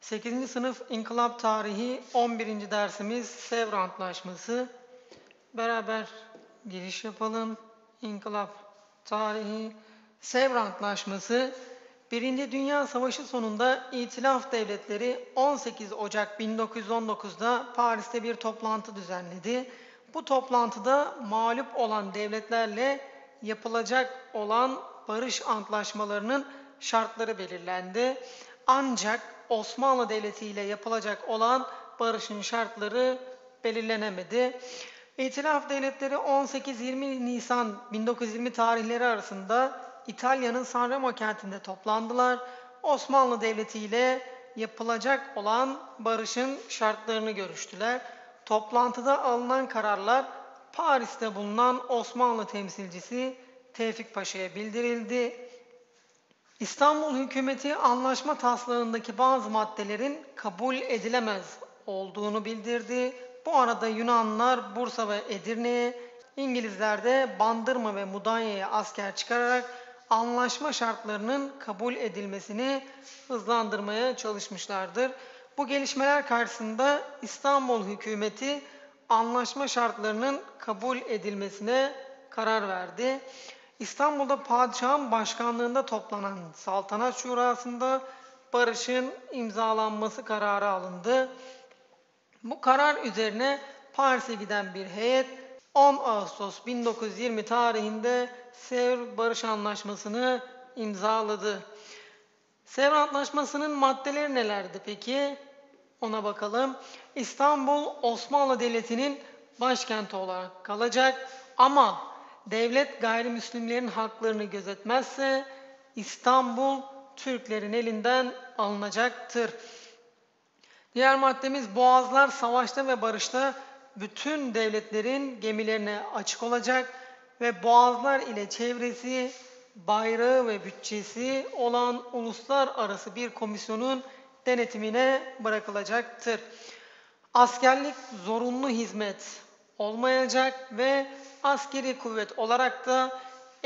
8. sınıf İnkılap Tarihi 11. dersimiz Sevr Antlaşması. Beraber giriş yapalım. İnkılap Tarihi Sevr Antlaşması 1. Dünya Savaşı sonunda İtilaf Devletleri 18 Ocak 1919'da Paris'te bir toplantı düzenledi. Bu toplantıda mağlup olan devletlerle yapılacak olan barış antlaşmalarının şartları belirlendi. Ancak Osmanlı Devleti ile yapılacak olan barışın şartları belirlenemedi. İtilaf Devletleri 18-20 Nisan 1920 tarihleri arasında İtalya'nın Sanremo kentinde toplandılar. Osmanlı Devleti ile yapılacak olan barışın şartlarını görüştüler. Toplantıda alınan kararlar Paris'te bulunan Osmanlı temsilcisi Tevfik Paşa'ya bildirildi. İstanbul hükümeti anlaşma taslağındaki bazı maddelerin kabul edilemez olduğunu bildirdi. Bu arada Yunanlılar Bursa ve Edirne'ye, İngilizler de Bandırma ve Mudanya'ya asker çıkararak anlaşma şartlarının kabul edilmesini hızlandırmaya çalışmışlardır. Bu gelişmeler karşısında İstanbul hükümeti anlaşma şartlarının kabul edilmesine karar verdi. İstanbul'da padişahın başkanlığında toplanan Saltanat Şurası'nda barışın imzalanması kararı alındı. Bu karar üzerine Paris'e giden bir heyet 10 Ağustos 1920 tarihinde Sevr Barış Antlaşması'nı imzaladı. Sevr Antlaşması'nın maddeleri nelerdi peki? Ona bakalım. İstanbul Osmanlı Devleti'nin başkenti olarak kalacak ama devlet gayrimüslimlerin haklarını gözetmezse İstanbul Türklerin elinden alınacaktır. Diğer maddemiz boğazlar savaşta ve barışta bütün devletlerin gemilerine açık olacak ve boğazlar ile çevresi, bayrağı ve bütçesi olan uluslararası bir komisyonun denetimine bırakılacaktır. Askerlik zorunlu hizmet olmayacak ve askeri kuvvet olarak da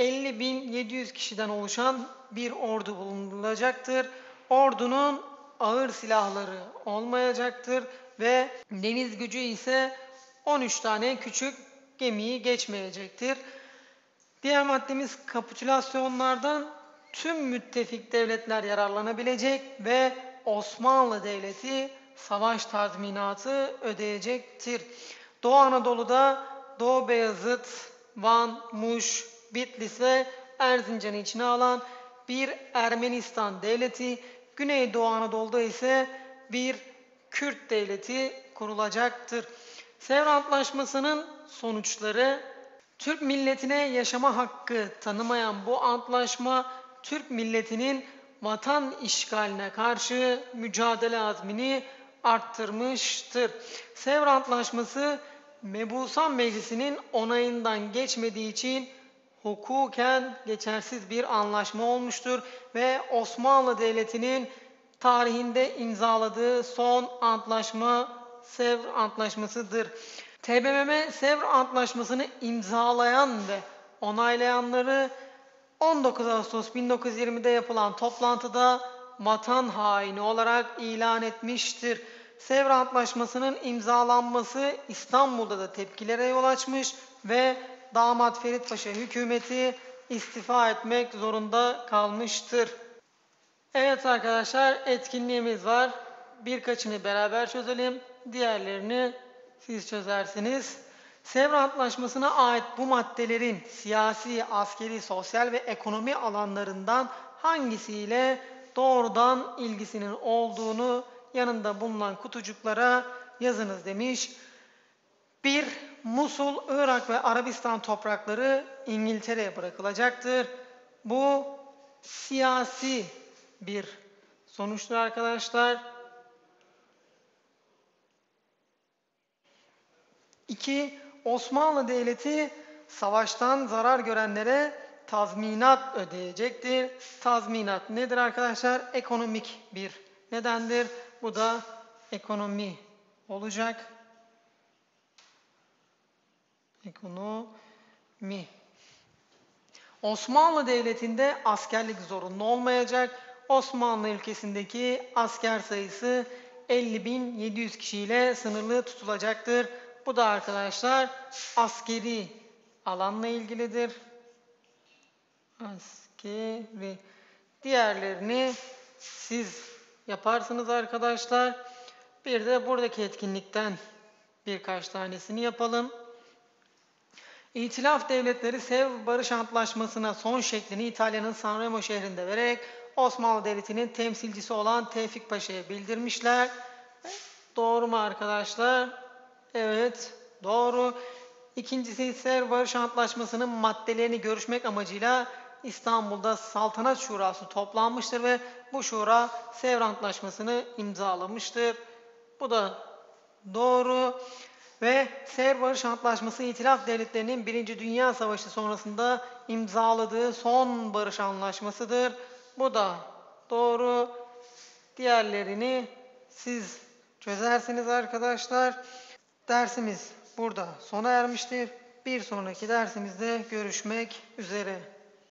50.700 kişiden oluşan bir ordu bulunulacaktır. Ordunun ağır silahları olmayacaktır ve deniz gücü ise 13 tane küçük gemiyi geçmeyecektir. Diğer maddemiz kapitülasyonlardan tüm müttefik devletler yararlanabilecek ve Osmanlı Devleti savaş tazminatı ödeyecektir. Doğu Anadolu'da Doğu Beyazıt, Van, Muş, Bitlis ve Erzincan'ı içine alan bir Ermenistan devleti, Güneydoğu Anadolu'da ise bir Kürt devleti kurulacaktır. Sevr Antlaşması'nın sonuçları: Türk milletine yaşama hakkı tanımayan bu antlaşma, Türk milletinin vatan işgaline karşı mücadele azmini arttırmıştır. Sevr Antlaşması, Mebusan Meclisi'nin onayından geçmediği için hukuken geçersiz bir anlaşma olmuştur ve Osmanlı Devleti'nin tarihinde imzaladığı son antlaşma Sevr Antlaşması'dır. TBMM Sevr Antlaşması'nı imzalayan ve onaylayanları 19 Ağustos 1920'de yapılan toplantıda vatan haini olarak ilan etmiştir. Sevr Antlaşması'nın imzalanması İstanbul'da da tepkilere yol açmış ve Damat Ferit Paşa hükümeti istifa etmek zorunda kalmıştır. Evet arkadaşlar, etkinliğimiz var. Birkaçını beraber çözelim. Diğerlerini siz çözersiniz. Sevr Antlaşması'na ait bu maddelerin siyasi, askeri, sosyal ve ekonomi alanlarından hangisiyle doğrudan ilgisinin olduğunu yanında bulunan kutucuklara yazınız demiş. 1. Musul, Irak ve Arabistan toprakları İngiltere'ye bırakılacaktır. Bu siyasi bir sonuçtur arkadaşlar. 2. Osmanlı Devleti savaştan zarar görenlere tazminat ödeyecektir. Tazminat nedir arkadaşlar? Ekonomik bir nedendir. Bu da ekonomi olacak. Ekonomi. Osmanlı Devleti'nde askerlik zorunlu olmayacak. Osmanlı ülkesindeki asker sayısı 50.700 kişiyle sınırlı tutulacaktır. Bu da arkadaşlar askeri alanla ilgilidir. Askeri. Diğerlerini siz yaparsınız arkadaşlar. Bir de buradaki etkinlikten birkaç tanesini yapalım. İtilaf devletleri Sevr Barış Antlaşması'na son şeklini İtalya'nın Sanremo şehrinde vererek Osmanlı Devleti'nin temsilcisi olan Tevfik Paşa'ya bildirmişler. Doğru mu arkadaşlar? Evet, doğru. İkincisi Sevr Barış Antlaşması'nın maddelerini görüşmek amacıyla İstanbul'da Saltanat Şurası toplanmıştır ve bu şura Sevr Antlaşması'nı imzalamıştır. Bu da doğru. Ve Sevr Barış Antlaşması İtilaf Devletleri'nin 1. Dünya Savaşı sonrasında imzaladığı son barış anlaşmasıdır. Bu da doğru. Diğerlerini siz çözersiniz arkadaşlar. Dersimiz burada sona ermiştir. Bir sonraki dersimizde görüşmek üzere.